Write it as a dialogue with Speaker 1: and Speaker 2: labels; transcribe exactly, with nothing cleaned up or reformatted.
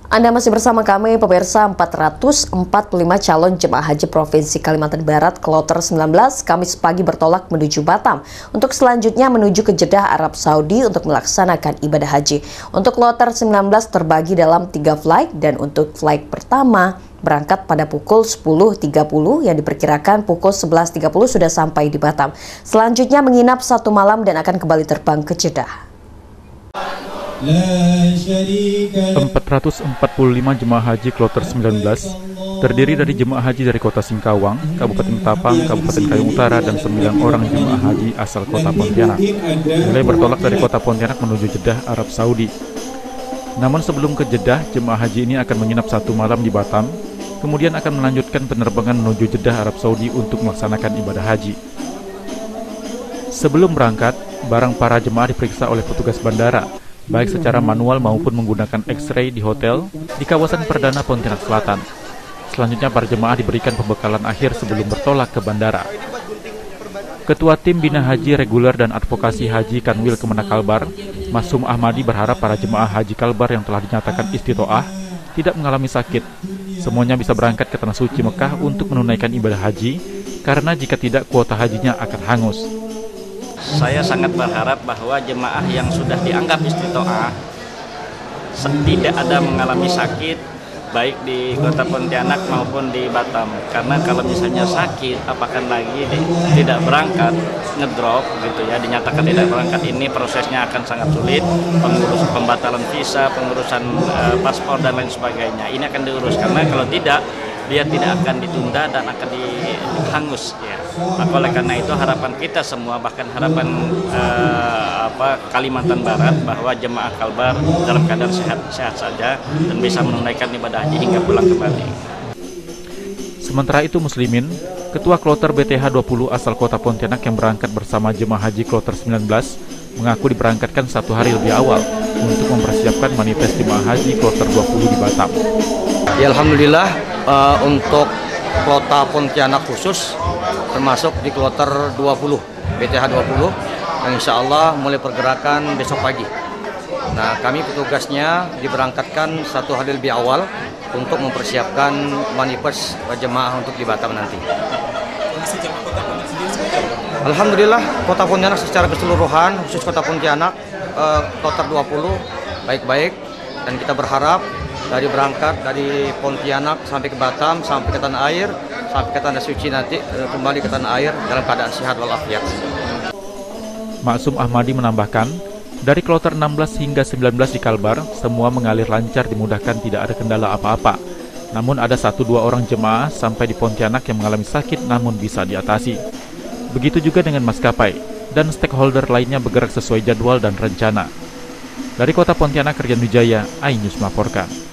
Speaker 1: Anda masih bersama kami, pemirsa. Empat ratus empat puluh lima calon jemaah haji Provinsi Kalimantan Barat Kloter sembilan belas Kamis pagi bertolak menuju Batam untuk selanjutnya menuju ke Jeddah, Arab Saudi untuk melaksanakan ibadah haji. Untuk Kloter sembilan belas terbagi dalam tiga flight dan untuk flight pertama berangkat pada pukul sepuluh tiga puluh yang diperkirakan pukul sebelas tiga puluh sudah sampai di Batam. Selanjutnya menginap satu malam dan akan kembali terbang ke Jeddah.
Speaker 2: empat ratus empat puluh lima jemaah haji Kloter sembilan belas terdiri dari jemaah haji dari Kota Singkawang, Kabupaten Ketapang, Kabupaten Kayong Utara, dan sembilan orang jemaah haji asal Kota Pontianak. Mulai bertolak dari Kota Pontianak menuju Jeddah, Arab Saudi. Namun sebelum ke Jeddah, jemaah haji ini akan menginap satu malam di Batam, kemudian akan melanjutkan penerbangan menuju Jeddah, Arab Saudi untuk melaksanakan ibadah haji. Sebelum berangkat, barang para jemaah diperiksa oleh petugas bandara, baik secara manual maupun menggunakan X-ray di hotel di kawasan Perdana Pontianak Selatan. Selanjutnya para jemaah diberikan pembekalan akhir sebelum bertolak ke bandara. Ketua Tim Bina Haji Reguler dan Advokasi Haji Kanwil Kemenak Kalbar, Masum Ahmadi, berharap para jemaah haji Kalbar yang telah dinyatakan istitoah tidak mengalami sakit. Semuanya bisa berangkat ke Tanah Suci Mekah untuk menunaikan ibadah haji, karena jika tidak kuota hajinya akan hangus.
Speaker 3: Saya sangat berharap bahwa jemaah yang sudah dianggap istitoah tidak ada mengalami sakit baik di Kota Pontianak maupun di Batam. Karena kalau misalnya sakit, apakah lagi di, tidak berangkat, ngedrop gitu ya, dinyatakan tidak berangkat, ini prosesnya akan sangat sulit. Pengurus pembatalan visa, pengurusan uh, paspor dan lain sebagainya, ini akan diurus. Karena kalau tidak, dia tidak akan ditunda dan akan dihangus ya. Maka oleh karena itu harapan kita semua, bahkan harapan eh, apa, Kalimantan Barat, bahwa jemaah Kalbar dalam keadaan sehat-sehat saja dan bisa menunaikan ibadah haji hingga pulang kembali.
Speaker 2: Sementara itu Muslimin, Ketua Kloter B T H dua puluh asal Kota Pontianak yang berangkat bersama jemaah haji Kloter sembilan belas mengaku diberangkatkan satu hari lebih awal untuk mempersiapkan manifest jemaah haji Kloter dua puluh di Batam.
Speaker 4: Ya, alhamdulillah uh, untuk Kota Pontianak khusus termasuk di Kloter dua puluh, B T H dua puluh, yang insya Allah mulai pergerakan besok pagi. Nah, kami petugasnya diberangkatkan satu hari lebih awal untuk mempersiapkan manifest jemaah untuk di Batam nanti. Alhamdulillah Kota Pontianak secara keseluruhan, khusus Kota Pontianak, uh, Kloter dua puluh baik-baik, dan kita berharap dari berangkat dari Pontianak sampai ke Batam, sampai ke tanah air, sampai ke tanah suci nanti, kembali ke tanah air dalam keadaan sehat walafiat.
Speaker 2: Masum Ahmadi menambahkan, dari Kloter enam belas hingga sembilan belas di Kalbar, semua mengalir lancar, dimudahkan, tidak ada kendala apa-apa. Namun ada satu dua orang jemaah sampai di Pontianak yang mengalami sakit namun bisa diatasi. Begitu juga dengan maskapai dan stakeholder lainnya bergerak sesuai jadwal dan rencana. Dari Kota Pontianak, Rian Wijaya, iNews melaporkan.